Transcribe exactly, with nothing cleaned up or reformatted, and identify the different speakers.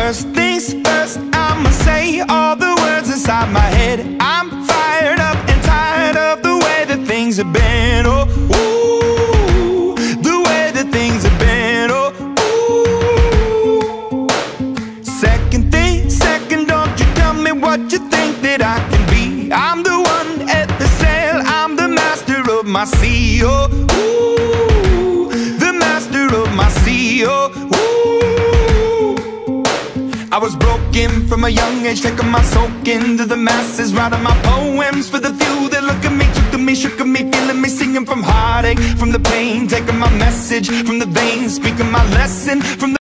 Speaker 1: First things first, I'ma say all the words inside my head. I'm fired up and tired of the way that things have been. Oh, ooh, the way that things have been. Oh, ooh. Second thing, second, don't you tell me what you think that I can be. I'm the one at the sail, I'm the master of my sea. Oh, ooh, the master of my sea. Oh, ooh. I was broken from a young age, taking my soak into the masses, writing my poems for the few that look at me, took to me, shook at me, feeling me, singing from heartache, from the pain, taking my message from the veins, speaking my lesson from the